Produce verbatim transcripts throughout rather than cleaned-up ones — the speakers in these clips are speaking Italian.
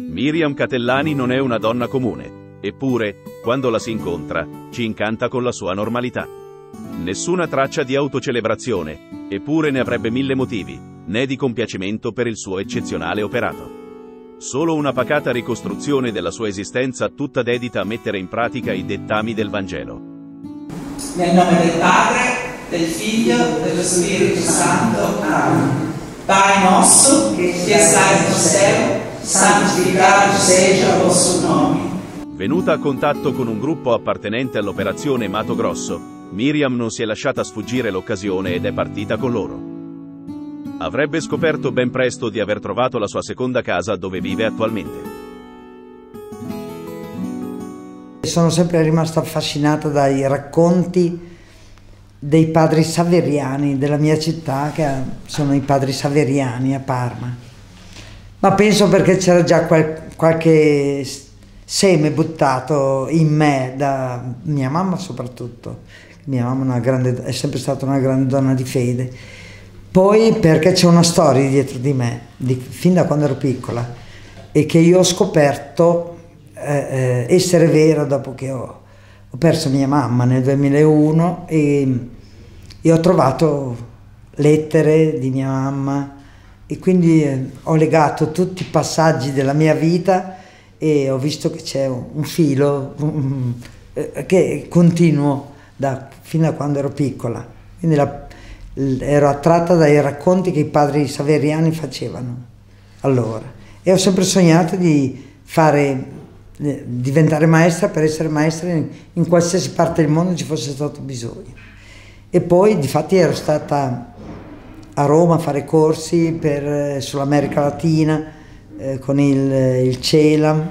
Miriam Catellani non è una donna comune, eppure, quando la si incontra, ci incanta con la sua normalità. Nessuna traccia di autocelebrazione, eppure ne avrebbe mille motivi, né di compiacimento per il suo eccezionale operato. Solo una pacata ricostruzione della sua esistenza tutta dedita a mettere in pratica i dettami del Vangelo. Nel nome del Padre, del Figlio e dello Spirito Santo. Amen. Pai nostro, che stai nel cielo, santificato sia il vostro nome. Venuta a contatto con un gruppo appartenente all'operazione Mato Grosso, Miriam non si è lasciata sfuggire l'occasione ed è partita con loro. Avrebbe scoperto ben presto di aver trovato la sua seconda casa dove vive attualmente. Sono sempre rimasta affascinata dai racconti dei padri saveriani della mia città, che sono i padri saveriani a Parma. Ma penso perché c'era già qual qualche seme buttato in me da mia mamma soprattutto. Mia mamma è, una grande, è sempre stata una grande donna di fede. Poi perché c'è una storia dietro di me, di, fin da quando ero piccola, e che io ho scoperto eh, essere vera dopo che ho, ho perso mia mamma nel duemilauno e, e ho trovato lettere di mia mamma e quindi eh, ho legato tutti i passaggi della mia vita e ho visto che c'è un, un filo um, eh, che continuo da, fin da quando ero piccola. Quindi la, ero attratta dai racconti che i padri saveriani facevano allora e ho sempre sognato di fare, eh, diventare maestra per essere maestra in, in qualsiasi parte del mondo ci fosse stato bisogno. E poi difatti ero stata a Roma a fare corsi per, eh, sull'America Latina eh, con il, il CELAM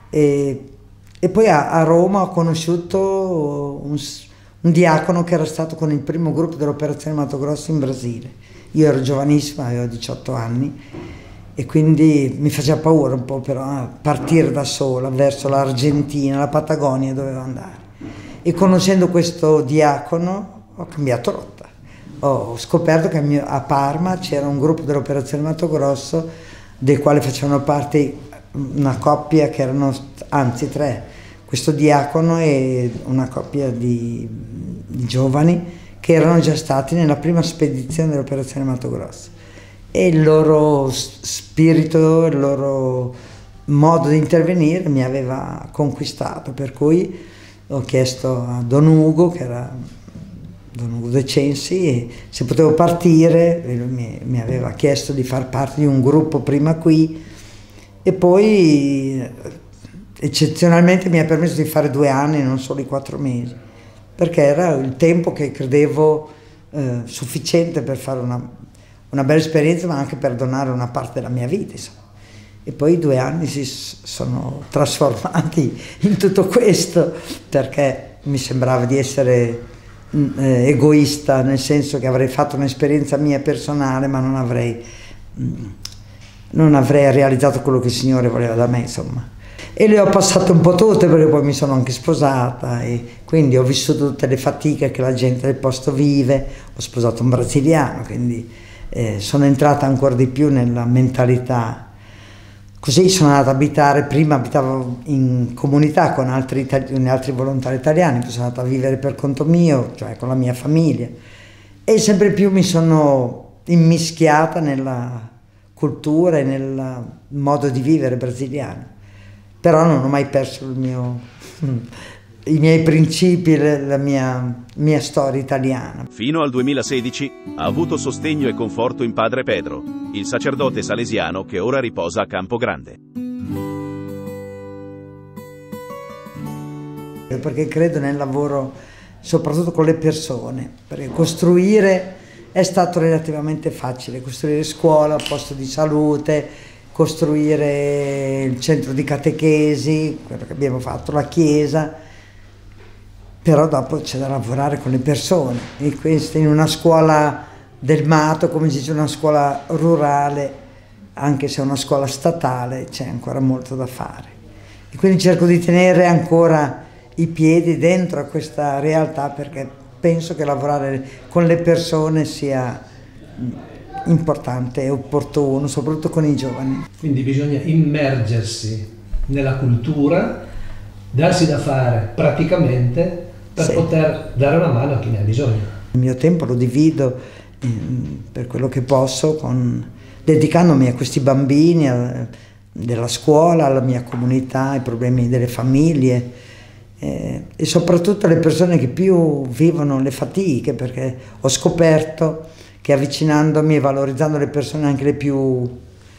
e, e poi a, a Roma ho conosciuto un un diacono che era stato con il primo gruppo dell'operazione Mato Grosso in Brasile. Io ero giovanissima, avevo diciotto anni e quindi mi faceva paura un po' però partire da sola verso l'Argentina, la Patagonia dovevo andare. E conoscendo questo diacono ho cambiato rotta. Ho scoperto che a Parma c'era un gruppo dell'operazione Mato Grosso del quale facevano parte una coppia che erano, anzi tre, questo diacono e una coppia di, di giovani che erano già stati nella prima spedizione dell'operazione Mato Grosso e il loro spirito, il loro modo di intervenire mi aveva conquistato, per cui ho chiesto a Don Ugo, che era Don Ugo De Censi, se potevo partire. Lui mi, mi aveva chiesto di far parte di un gruppo prima qui e poi eccezionalmente mi ha permesso di fare due anni, non solo i quattro mesi, perché era il tempo che credevo eh, sufficiente per fare una, una bella esperienza, ma anche per donare una parte della mia vita, insomma. E poi i due anni si sono trasformati in tutto questo, perché mi sembrava di essere eh, egoista, nel senso che avrei fatto un'esperienza mia personale, ma non avrei, non avrei realizzato quello che il Signore voleva da me, insomma. E le ho passate un po' tutte, perché poi mi sono anche sposata e quindi ho vissuto tutte le fatiche che la gente del posto vive. Ho sposato un brasiliano, quindi eh, sono entrata ancora di più nella mentalità. Così sono andata ad abitare, prima abitavo in comunità con altri, altri volontari italiani, poi sono andata a vivere per conto mio, cioè con la mia famiglia, e sempre più mi sono immischiata nella cultura e nel modo di vivere brasiliano. Però non ho mai perso il mio, i miei principi, la mia, mia storia italiana. Fino al duemilasedici ha avuto sostegno e conforto in padre Pedro, il sacerdote salesiano che ora riposa a Campogrande. Perché credo nel lavoro soprattutto con le persone, perché costruire è stato relativamente facile, costruire scuola, posto di salute, costruire il centro di catechesi, quello che abbiamo fatto, la chiesa, però dopo c'è da lavorare con le persone e questo in una scuola del Mato, come si dice, una scuola rurale, anche se è una scuola statale, c'è ancora molto da fare. E quindi cerco di tenere ancora i piedi dentro a questa realtà, perché penso che lavorare con le persone sia importante e opportuno, soprattutto con i giovani. Quindi bisogna immergersi nella cultura, darsi da fare praticamente per sì. poter dare una mano a chi ne ha bisogno. Il mio tempo lo divido eh, per quello che posso, con, dedicandomi a questi bambini, a, della scuola, alla mia comunità, ai problemi delle famiglie eh, e soprattutto alle persone che più vivono le fatiche, perché ho scoperto che avvicinandomi e valorizzando le persone, anche le più,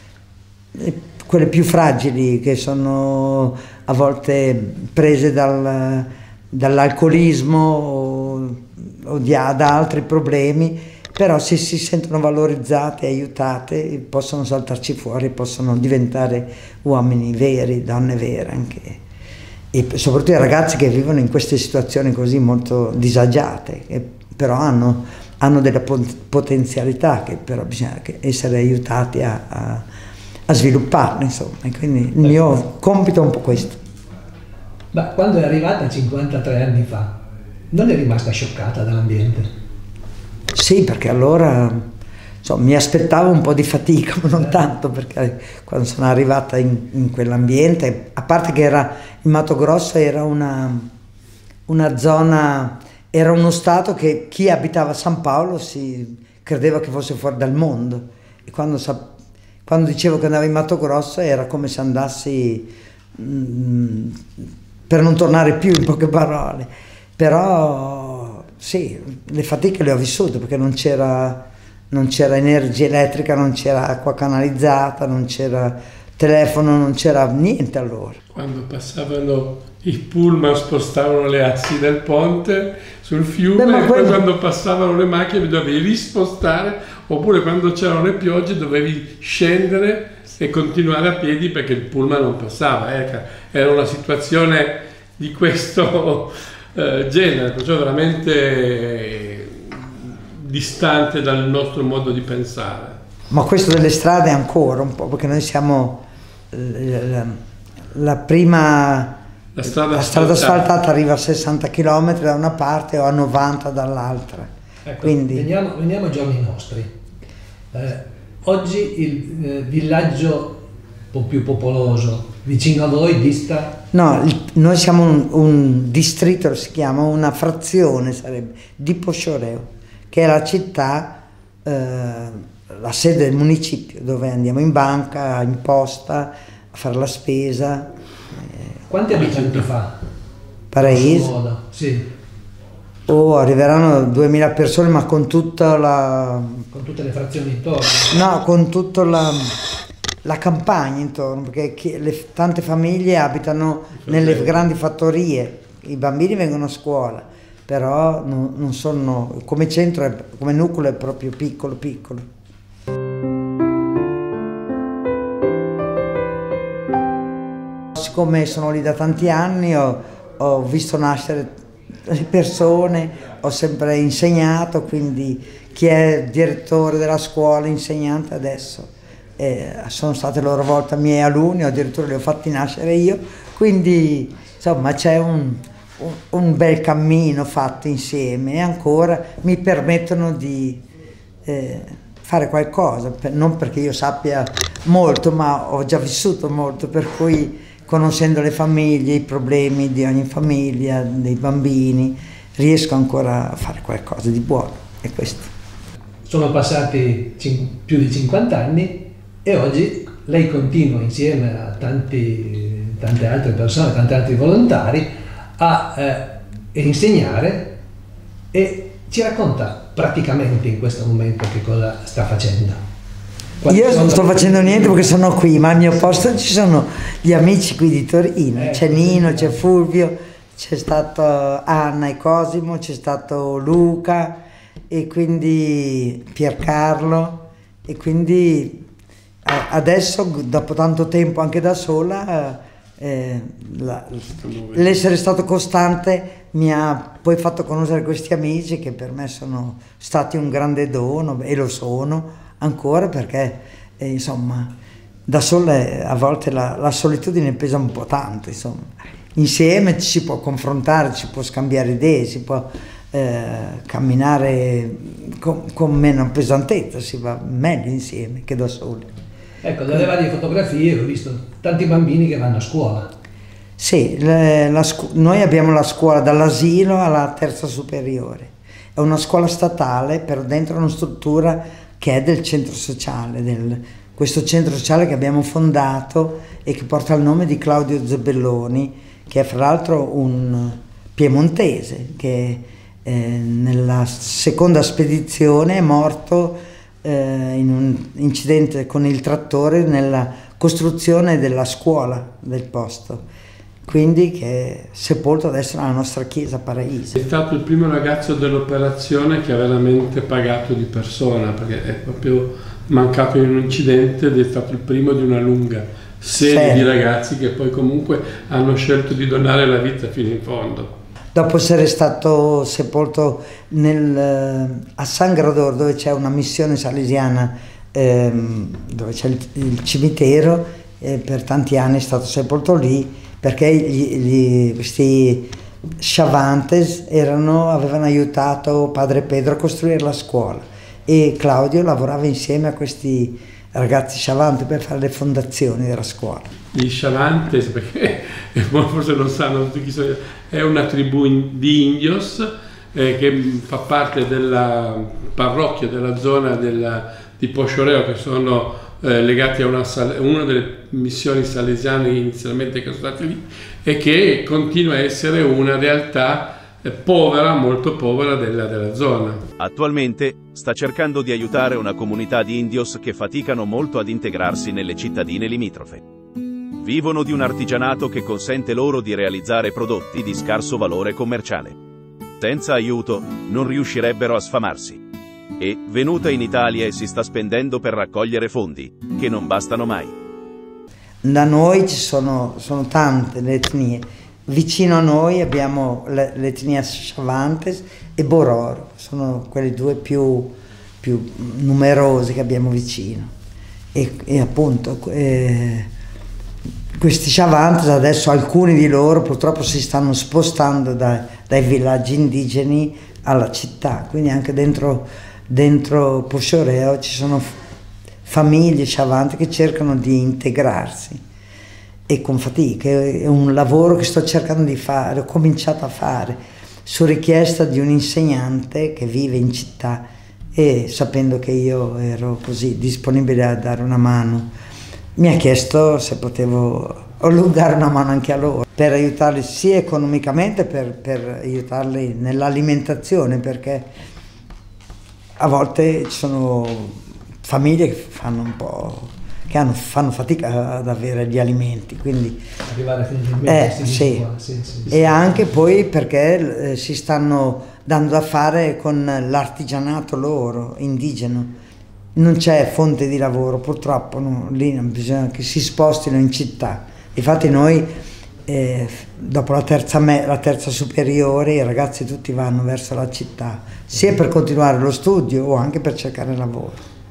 quelle più fragili, che sono a volte prese dal, dall'alcolismo o, o di, da altri problemi, però se si sentono valorizzate e aiutate possono saltarci fuori, possono diventare uomini veri, donne vere anche. E soprattutto i ragazzi che vivono in queste situazioni così molto disagiate, che però hanno hanno delle potenzialità che però bisogna essere aiutati a, a, a svilupparle, insomma, e quindi il mio compito è un po' questo. Ma quando è arrivata cinquantatré anni fa, non è rimasta scioccata dall'ambiente? Sì, perché allora insomma, mi aspettavo un po' di fatica, ma non tanto, perché quando sono arrivata in, in quell'ambiente, a parte che era, il Mato Grosso era una, una zona... Era uno stato che chi abitava a San Paolo si credeva che fosse fuori dal mondo, e quando, quando dicevo che andavo in Mato Grosso era come se andassi mh, per non tornare più, in poche parole. Però sì, le fatiche le ho vissute, perché non c'era non c'era energia elettrica, non c'era acqua canalizzata, non c'era telefono, non c'era niente allora. Quando passavano i pullman spostavano le assi del ponte sul fiume. Beh, e quello... poi quando passavano le macchine dovevi rispostare, oppure quando c'erano le piogge dovevi scendere e continuare a piedi perché il pullman non passava. Ecco, era una situazione di questo eh, genere, perciò veramente distante dal nostro modo di pensare. Ma questo delle strade ancora un po', perché noi siamo la, la prima... La strada, la strada asfaltata arriva a sessanta chilometri da una parte o a novanta dall'altra. Ecco, quindi... veniamo, veniamo ai giorni nostri. Eh, oggi il eh, villaggio un po' più popoloso vicino a voi dista? No, il, noi siamo un, un distretto, si chiama, una frazione sarebbe, di Poscioreo, che è la città, eh, la sede del municipio, dove andiamo in banca, in posta, a fare la spesa. Quanti abitanti fa? Paraíso? Sì. Oh, arriveranno duemila persone, ma con tutta la... Con tutte le frazioni intorno? No, con tutta la, la campagna intorno, perché chi, le, tante famiglie abitano nelle grandi fattorie, i bambini vengono a scuola, però non, non sono... come centro, è, come nucleo è proprio piccolo piccolo. Siccome sono lì da tanti anni, ho, ho visto nascere le persone, ho sempre insegnato, quindi chi è direttore della scuola, insegnante adesso, eh, sono state a loro volta miei alunni, o addirittura li ho fatti nascere io, quindi insomma c'è un, un, un bel cammino fatto insieme e ancora mi permettono di eh, fare qualcosa, non perché io sappia molto, ma ho già vissuto molto, per cui conoscendo le famiglie, i problemi di ogni famiglia, dei bambini, riesco ancora a fare qualcosa di buono, è questo. Sono passati più di cinquanta anni e oggi lei continua insieme a tanti, tante altre persone, tanti altri volontari a eh, insegnare, e ci racconta praticamente in questo momento che cosa sta facendo. Quali Io non sto facendo niente perché sono qui, ma al mio posto ci sono gli amici qui di Torino, eh, c'è Nino, c'è Fulvio, c'è stato Anna e Cosimo, c'è stato Luca e quindi Piercarlo, e quindi adesso dopo tanto tempo anche da sola eh, l'essere stato costante mi ha poi fatto conoscere questi amici che per me sono stati un grande dono, e lo sono ancora, perché eh, insomma da sola a volte la, la solitudine pesa un po' tanto, insomma. Insieme ci si può confrontare, ci può scambiare idee, si può eh, camminare con, con meno pesantezza, si va meglio insieme che da soli. Ecco, dalle varie fotografie ho visto tanti bambini che vanno a scuola. Sì, le, la, noi abbiamo la scuola dall'asilo alla terza superiore. È una scuola statale, però dentro una struttura che è del centro sociale, del, questo centro sociale che abbiamo fondato e che porta il nome di Claudio Zebelloni, che è fra l'altro un piemontese, che eh, nella seconda spedizione è morto eh, in un incidente con il trattore nella costruzione della scuola del posto. Quindi che è sepolto adesso nella nostra chiesa Paraisi. È stato il primo ragazzo dell'operazione che ha veramente pagato di persona, perché è proprio mancato in un incidente ed è stato il primo di una lunga serie sì. di ragazzi che poi comunque hanno scelto di donare la vita fino in fondo. Dopo essere stato sepolto nel, a San Grador, dove c'è una missione salesiana, ehm, dove c'è il, il cimitero, e per tanti anni è stato sepolto lì, perché gli, gli, questi Chavantes erano, avevano aiutato padre Pedro a costruire la scuola e Claudio lavorava insieme a questi ragazzi Chavantes per fare le fondazioni della scuola. Gli Chavantes, perché forse non sanno tutti chi sono, è una tribù di indios eh, che fa parte della parrocchia della zona della, di Pochoreo, che sono Eh, legati a una, una delle missioni salesiane inizialmente che sono state lì e che continua a essere una realtà eh, povera, molto povera della, della zona. Attualmente sta cercando di aiutare una comunità di indios che faticano molto ad integrarsi nelle cittadine limitrofe. Vivono di un artigianato che consente loro di realizzare prodotti di scarso valore commerciale. Senza aiuto non riuscirebbero a sfamarsi. E, venuta in Italia, e si sta spendendo per raccogliere fondi, che non bastano mai. Da noi ci sono, sono tante le etnie. Vicino a noi abbiamo l'etnia Chavantes e Bororo, sono quelle due più, più numerose che abbiamo vicino. E, e appunto eh, questi Chavantes adesso, alcuni di loro purtroppo si stanno spostando da, dai villaggi indigeni alla città, quindi anche dentro Dentro Pochoreo ci sono famiglie Chavantes che cercano di integrarsi e con fatica. È un lavoro che sto cercando di fare, ho cominciato a fare su richiesta di un insegnante che vive in città e sapendo che io ero così disponibile a dare una mano, mi ha chiesto se potevo allungare una mano anche a loro per aiutarli sia economicamente per, per aiutarli nell'alimentazione, perché a volte ci sono famiglie che fanno un po', che hanno, fanno fatica ad avere gli alimenti, quindi arrivare finalmente eh, sì. Sì, sì, sì. E anche poi perché eh, si stanno dando da fare con l'artigianato loro indigeno, non c'è fonte di lavoro purtroppo, no? Lì bisogna che si spostino in città. Infatti noi Eh, dopo la terza, me, la terza superiore i ragazzi tutti vanno verso la città, sia per continuare lo studio o anche per cercare lavoro.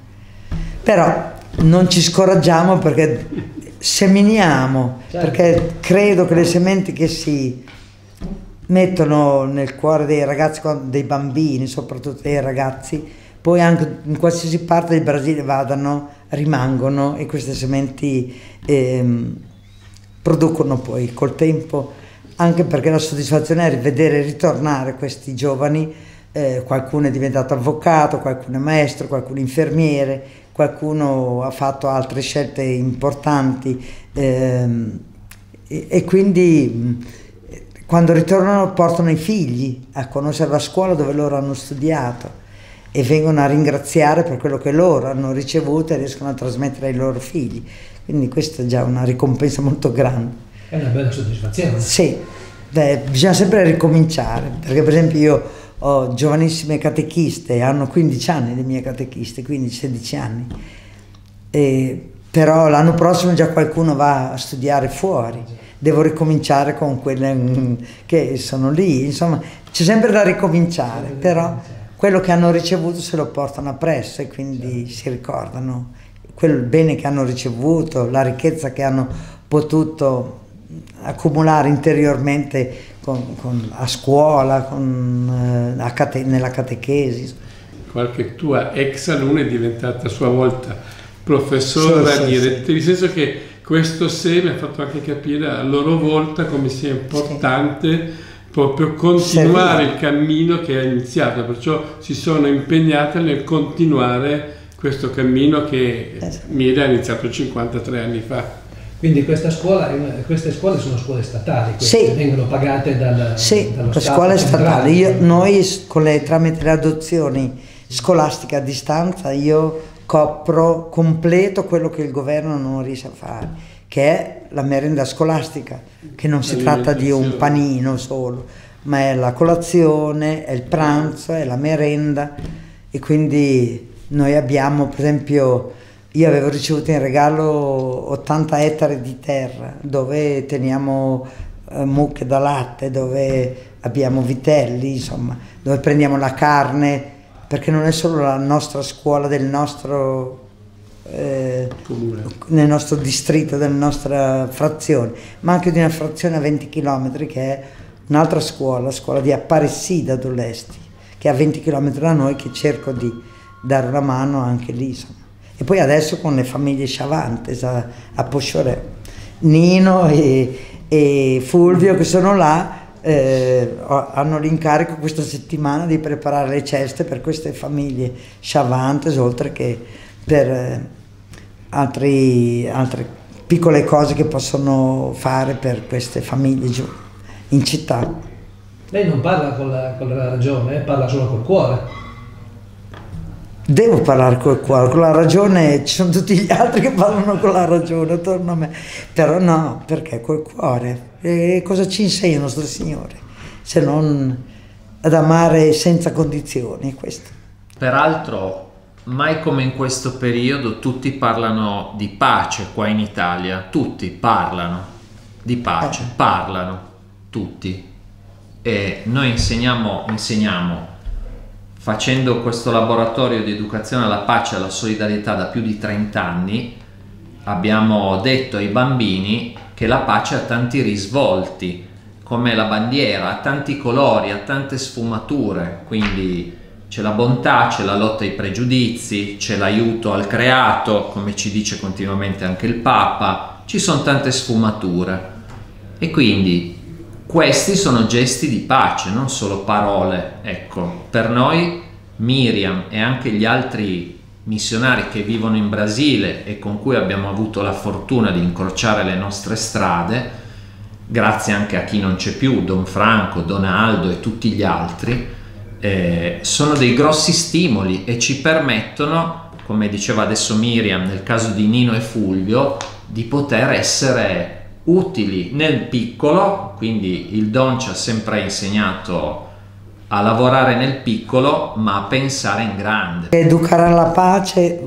Però non ci scoraggiamo perché seminiamo, certo. Perché credo che le sementi che si mettono nel cuore dei ragazzi, dei bambini, soprattutto dei ragazzi, poi anche in qualsiasi parte del Brasile vadano, rimangono e queste sementi ehm, producono poi col tempo, anche perché la soddisfazione è vedere ritornare questi giovani, eh, qualcuno è diventato avvocato, qualcuno è maestro, qualcuno infermiere, qualcuno ha fatto altre scelte importanti ehm, e, e quindi quando ritornano portano i figli a conoscere la scuola dove loro hanno studiato e vengono a ringraziare per quello che loro hanno ricevuto e riescono a trasmettere ai loro figli. Quindi questa è già una ricompensa molto grande. È una bella soddisfazione. Sì, beh, bisogna sempre ricominciare, perché per esempio io ho giovanissime catechiste, hanno quindici anni le mie catechiste, quindici sedici anni, e, però l'anno prossimo già qualcuno va a studiare fuori, devo ricominciare con quelle che sono lì, insomma c'è sempre da ricominciare, però quello che hanno ricevuto se lo portano appresso e quindi si ricordano quel bene che hanno ricevuto, la ricchezza che hanno potuto accumulare interiormente con, con, a scuola, con, eh, a cate, nella catechesi. Qualche tua ex alunna è diventata a sua volta professora, sì, direttrice, sì, nel senso che questo sé mi ha fatto anche capire a loro volta come sia importante, sì, proprio continuare il cammino che ha iniziato, perciò si sono impegnate nel continuare questo cammino che Miriam ha iniziato cinquantatré anni fa. Quindi questa scuola, queste scuole sono scuole statali, sì, vengono pagate dal, sì, dallo Stato? Sì, scuole statali. Io, noi con le, tramite le adozioni scolastiche a distanza, io copro completo quello che il governo non riesce a fare, che è la merenda scolastica, che non si tratta di un panino solo, ma è la colazione, è il pranzo, è la merenda, e quindi noi abbiamo, per esempio, io avevo ricevuto in regalo ottanta ettari di terra dove teniamo eh, mucche da latte, dove abbiamo vitelli, insomma, dove prendiamo la carne, perché non è solo la nostra scuola del nostro, eh, nel nostro distretto, della nostra frazione, ma anche di una frazione a venti chilometri che è un'altra scuola, la scuola di Apparecida d'Olesti, che è a venti chilometri da noi, che cerco di dare una mano anche lì, insomma. E poi adesso con le famiglie Chavantes a, a Posciorè, Nino e, e Fulvio che sono là, eh, hanno l'incarico questa settimana di preparare le ceste per queste famiglie Chavantes, oltre che per eh, altri, altre piccole cose che possono fare per queste famiglie giù in città. Lei non parla con la, con la ragione, parla solo col cuore. Devo parlare col cuore, con la ragione ci sono tutti gli altri che parlano con la ragione attorno a me, però no, perché col cuore. E cosa ci insegna il nostro Signore? Se non ad amare senza condizioni, questo. Peraltro, mai come in questo periodo tutti parlano di pace qua in Italia, tutti parlano di pace, eh. parlano tutti. E noi insegniamo, insegniamo facendo questo laboratorio di educazione alla pace e alla solidarietà da più di trenta anni, abbiamo detto ai bambini che la pace ha tanti risvolti, come la bandiera, ha tanti colori, ha tante sfumature, quindi c'è la bontà, c'è la lotta ai pregiudizi, c'è l'aiuto al creato, come ci dice continuamente anche il Papa, ci sono tante sfumature. E quindi questi sono gesti di pace, non solo parole. Ecco, per noi Miriam e anche gli altri missionari che vivono in Brasile e con cui abbiamo avuto la fortuna di incrociare le nostre strade, grazie anche a chi non c'è più, Don Franco, Don Aldo e tutti gli altri, eh, sono dei grossi stimoli e ci permettono, come diceva adesso Miriam nel caso di Nino e Fulvio, di poter essere utili nel piccolo. Quindi il Don ci ha sempre insegnato a lavorare nel piccolo ma a pensare in grande. Educare alla pace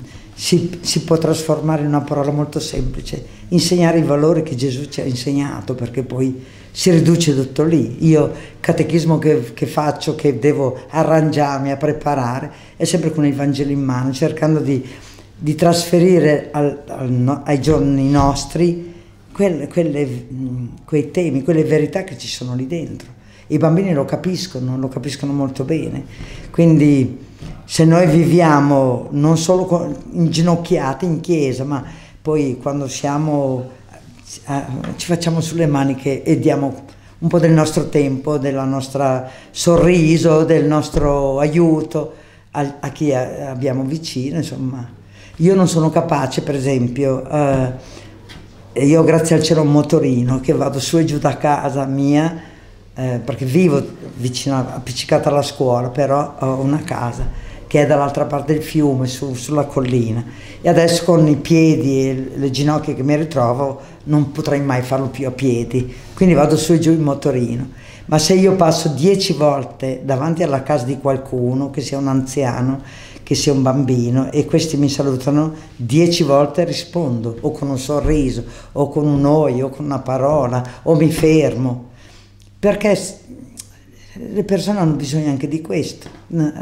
si, si può trasformare in una parola molto semplice: insegnare i valori che Gesù ci ha insegnato, perché poi si riduce tutto lì. Io catechismo che, che faccio, che devo arrangiarmi a preparare, è sempre con il Vangelo in mano, cercando di, di trasferire al, al, ai giorni nostri Quelle, quelle, quei temi, quelle verità che ci sono lì dentro. I bambini lo capiscono, lo capiscono molto bene. Quindi se noi viviamo non solo inginocchiati in chiesa, ma poi quando siamo, eh, ci facciamo sulle maniche e diamo un po' del nostro tempo, del nostro sorriso, del nostro aiuto a, a chi abbiamo vicino, insomma. Io non sono capace, per esempio, eh, io grazie al cielo ho un motorino che vado su e giù da casa mia, eh, perché vivo vicino, appiccicata alla scuola, però ho una casa che è dall'altra parte del fiume, su, sulla collina, e adesso con i piedi e le ginocchia che mi ritrovo non potrei mai farlo più a piedi, quindi vado su e giù in motorino. Ma se io passo dieci volte davanti alla casa di qualcuno, che sia un anziano, che sia un bambino, e questi mi salutano, dieci volte rispondo, o con un sorriso, o con un oi, o con una parola, o mi fermo, perché le persone hanno bisogno anche di questo,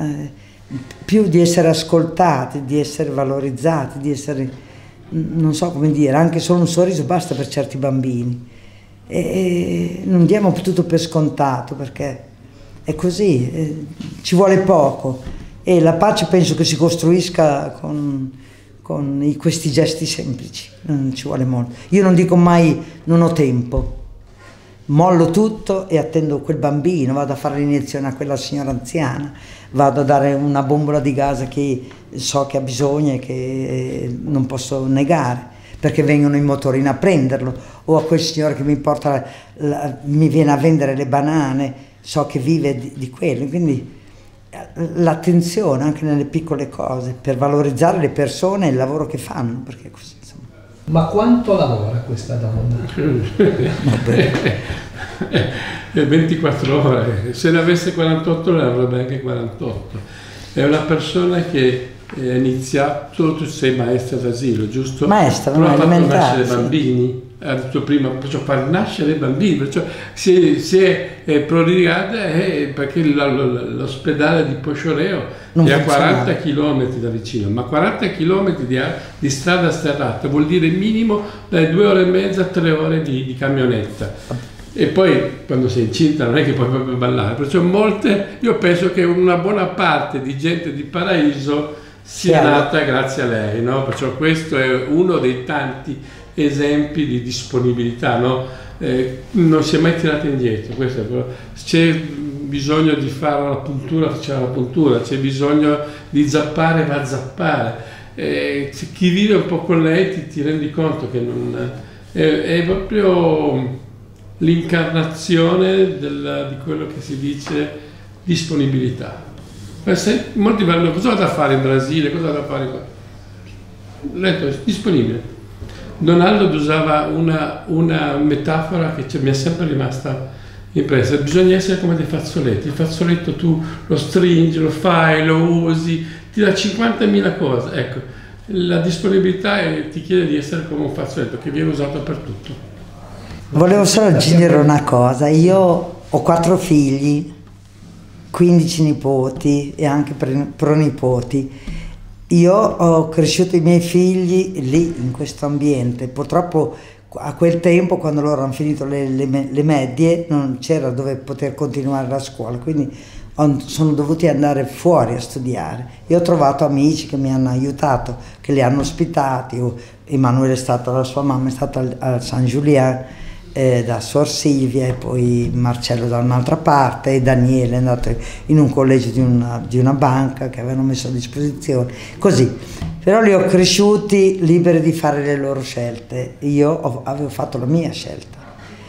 più di essere ascoltati, di essere valorizzati, di essere, non so come dire, anche solo un sorriso basta per certi bambini, e non diamo tutto per scontato, perché è così, eh, ci vuole poco, e la pace penso che si costruisca con, con i, questi gesti semplici, non ci vuole molto. Io non dico mai non ho tempo, mollo tutto e attendo quel bambino, vado a fare l'iniezione a quella signora anziana, vado a dare una bombola di gas a chi so che ha bisogno e che non posso negare, perché vengono in motorino a prenderlo, o a quel signore che mi porta, la, mi viene a vendere le banane, so che vive di, di quello, quindi l'attenzione anche nelle piccole cose, per valorizzare le persone e il lavoro che fanno, perché così, insomma. Ma quanto lavora questa donna? ventiquattro ore, se ne avesse quarantotto ne avrebbe anche quarantotto. È una persona che ha iniziato, tu sei maestra d'asilo, giusto? Maestra, non ha fatto nascere sì. bambini, ha detto prima, perciò far nascere i bambini, perciò si, si è, è prodigata eh, perché l'ospedale di Poscioreo non è a quaranta chilometri da vicino, ma quaranta chilometri di, di strada sterrata vuol dire minimo dalle due ore e mezza a tre ore di, di camionetta. E poi quando sei incinta non è che puoi proprio ballare, perciò molte, io penso che una buona parte di gente di Paraíso sia nata grazie a lei, no? Perciò questo è uno dei tanti esempi di disponibilità, no? Eh, non si è mai tirata indietro, c'è bisogno di fare la puntura, faceva la puntura, c'è bisogno di zappare, va a zappare. Eh, chi vive un po' con lei ti, ti rendi conto che non, è, è proprio l'incarnazione di quello che si dice disponibilità. Molti vanno, cosa vado a fare in Brasile, cosa vado a fare qua? Letto, disponibile. Donaldo usava una, una metafora che cioè, mi è sempre rimasta impressa: bisogna essere come dei fazzoletti. Il fazzoletto tu lo stringi, lo fai, lo usi, ti dà cinquantamila cose. Ecco, la disponibilità è, ti chiede di essere come un fazzoletto che viene usato per tutto. Volevo solo aggiungere una cosa, io ho quattro figli, quindici nipoti e anche pronipoti. Io ho cresciuto i miei figli lì, in questo ambiente. Purtroppo a quel tempo, quando loro hanno finito le, le, le medie, non c'era dove poter continuare la scuola, quindi ho, sono dovuti andare fuori a studiare. Io ho trovato amici che mi hanno aiutato, che li hanno ospitati. Emanuele è stato, la sua mamma è stata al, al San Giuliano, Eh, da Suor Silvia, e poi Marcello da un'altra parte, e Daniele è andato in un collegio di una, di una banca che avevano messo a disposizione, così. Però li ho cresciuti liberi di fare le loro scelte, io ho, avevo fatto la mia scelta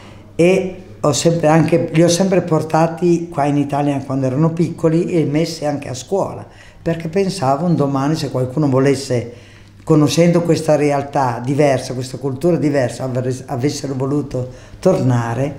e ho sempre anche, li ho sempre portati qua in Italia quando erano piccoli e messi anche a scuola, perché pensavo un domani, se qualcuno volesse, conoscendo questa realtà diversa, questa cultura diversa, avessero voluto tornare,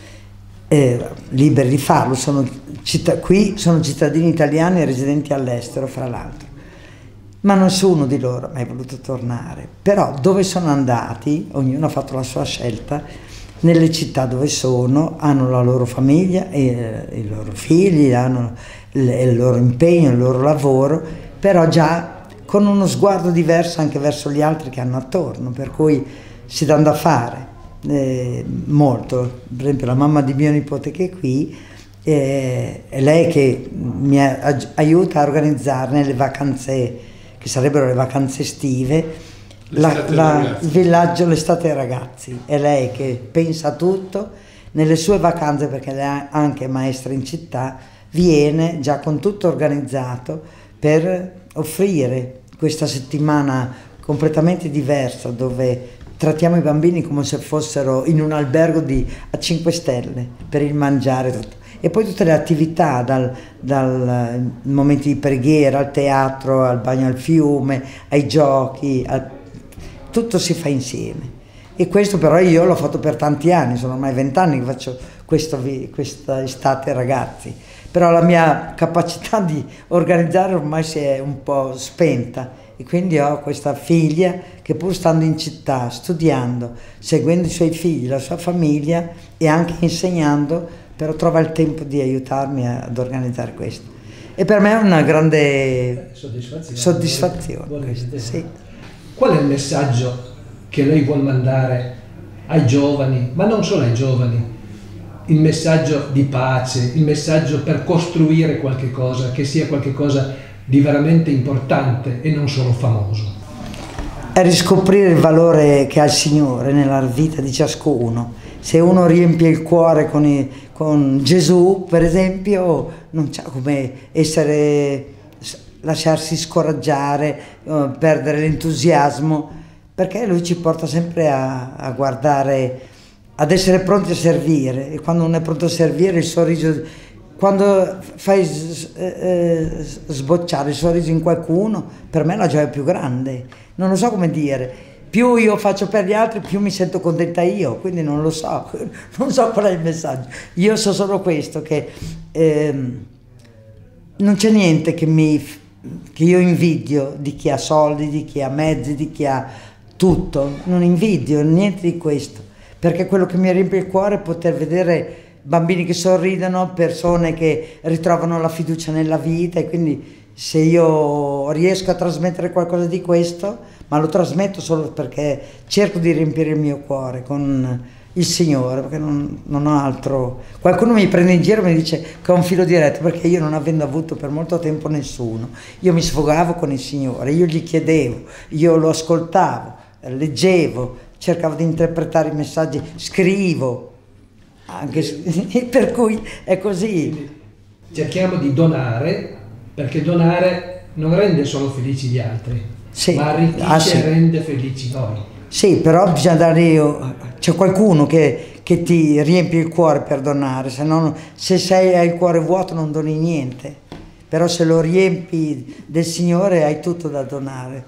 eh, liberi di farlo. Sono qui sono cittadini italiani e residenti all'estero, fra l'altro, ma nessuno di loro ha mai voluto tornare. Però dove sono andati, ognuno ha fatto la sua scelta, nelle città dove sono, hanno la loro famiglia, e, e i loro figli, hanno il, il loro impegno, il loro lavoro, però già con uno sguardo diverso anche verso gli altri che hanno attorno, per cui si dà da fare eh, molto. Per esempio la mamma di mio nipote che è qui, eh, è lei che mi aiuta a organizzare nelle vacanze, che sarebbero le vacanze estive, la, la, il villaggio L'estate ai ragazzi. È lei che pensa a tutto, nelle sue vacanze, perché lei è anche maestra in città, viene già con tutto organizzato per offrire questa settimana completamente diversa, dove trattiamo i bambini come se fossero in un albergo di, a cinque stelle, per il mangiare tutto. E poi tutte le attività, dal, dal momenti di preghiera, al teatro, al bagno al fiume, ai giochi, al, tutto si fa insieme. E questo però io l'ho fatto per tanti anni, sono ormai vent'anni che faccio questo, questa estate ragazzi. Però la mia capacità di organizzare ormai si è un po' spenta, e quindi ho questa figlia che, pur stando in città, studiando, seguendo i suoi figli, la sua famiglia e anche insegnando, però trova il tempo di aiutarmi ad organizzare questo. E per me è una grande soddisfazione. soddisfazione vuole, vuole questo, sì. Qual è il messaggio che lei vuol mandare ai giovani, ma non solo ai giovani, il messaggio di pace, il messaggio per costruire qualche cosa, che sia qualche cosa di veramente importante e non solo famoso. È riscoprire il valore che ha il Signore nella vita di ciascuno. Se uno riempie il cuore con, i, con Gesù, per esempio, non c'è come essere, lasciarsi scoraggiare, eh, perdere l'entusiasmo, perché Lui ci porta sempre a, a guardare, ad essere pronti a servire, e quando uno è pronto a servire il sorriso, quando fai eh, sbocciare il sorriso in qualcuno, per me è la gioia più grande, non lo so come dire, più io faccio per gli altri più mi sento contenta io, quindi non lo so, non so qual è il messaggio, io so solo questo, che eh, non c'è niente che, mi, che io invidio di chi ha soldi, di chi ha mezzi, di chi ha tutto, non invidio niente di questo. Perché quello che mi riempie il cuore è poter vedere bambini che sorridono, persone che ritrovano la fiducia nella vita, e quindi se io riesco a trasmettere qualcosa di questo, ma lo trasmetto solo perché cerco di riempire il mio cuore con il Signore, perché non, non ho altro. Qualcuno mi prende in giro e mi dice che ho un filo diretto, perché io non avendo avuto per molto tempo nessuno, io mi sfogavo con il Signore, io gli chiedevo, io lo ascoltavo, leggevo, cercavo di interpretare i messaggi, scrivo, anche per cui è così. Quindi cerchiamo di donare, perché donare non rende solo felici gli altri, sì, ma arricchisce ah, sì. e rende felici noi. Sì, però bisogna dare io, c'è qualcuno che, che ti riempie il cuore per donare, se, non, se sei, hai il cuore vuoto non doni niente, però se lo riempi del Signore hai tutto da donare,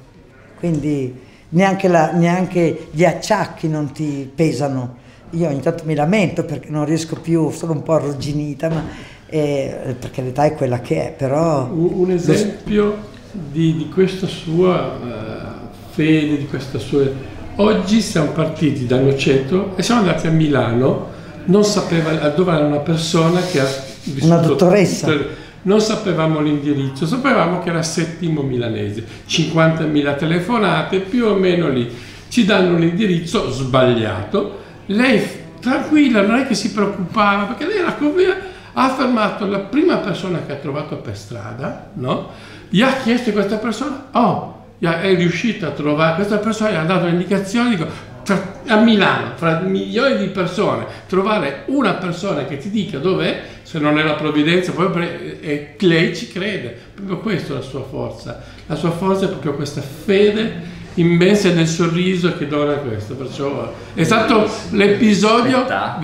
quindi Neanche, la, neanche gli acciacchi non ti pesano. Io ogni tanto mi lamento perché non riesco più, sono un po' arrugginita, ma eh, perché l'età è quella che è, però... Un, un esempio di, di questa sua uh, fede, di questa sua... Oggi siamo partiti da Noceto e siamo andati a Milano, non sapeva dove era una persona che ha vissuto... Una dottoressa. Non sapevamo l'indirizzo, sapevamo che era Settimo Milanese, cinquantamila telefonate, più o meno lì. Ci danno l'indirizzo sbagliato, lei tranquilla, non è che si preoccupava, perché lei era convinta, ha fermato la prima persona che ha trovato per strada, no? Gli ha chiesto a questa persona, oh, è riuscita a trovare, questa persona gli ha dato l'indicazione, dico, a Milano, fra milioni di persone, trovare una persona che ti dica dov'è, se non è la provvidenza, poi e lei ci crede, proprio questa è la sua forza, la sua forza è proprio questa fede immensa nel sorriso che dona questo, perciò è stato l'episodio,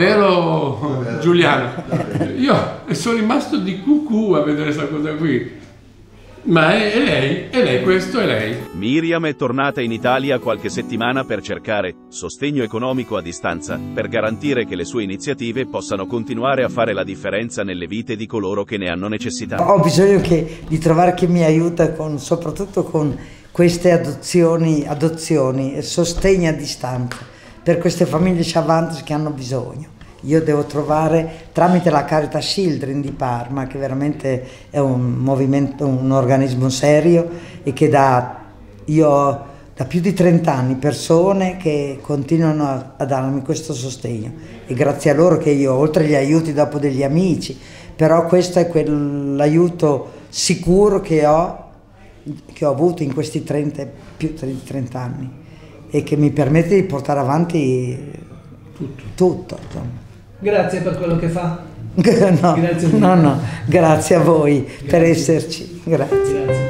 vero Giuliano? Io sono rimasto di cucù a vedere questa cosa qui. Ma è, è lei, è lei, questo è lei. Miriam è tornata in Italia qualche settimana per cercare sostegno economico a distanza, per garantire che le sue iniziative possano continuare a fare la differenza nelle vite di coloro che ne hanno necessità. Ho bisogno che, di trovare chi mi aiuta, con, soprattutto con queste adozioni, adozioni e sostegno a distanza, per queste famiglie Chavantes che hanno bisogno. Io devo trovare, tramite la Caritas Children di Parma, che veramente è un movimento, un organismo serio, e che da, io ho da più di trenta anni persone che continuano a, a darmi questo sostegno, e grazie a loro che io, oltre agli aiuti dopo degli amici, però questo è quell'aiuto sicuro che ho, che ho avuto in questi trenta, più di trenta anni, e che mi permette di portare avanti tutto. tutto insomma. Grazie per quello che fa. No, grazie, no, no, grazie a voi grazie. per esserci. Grazie. Grazie.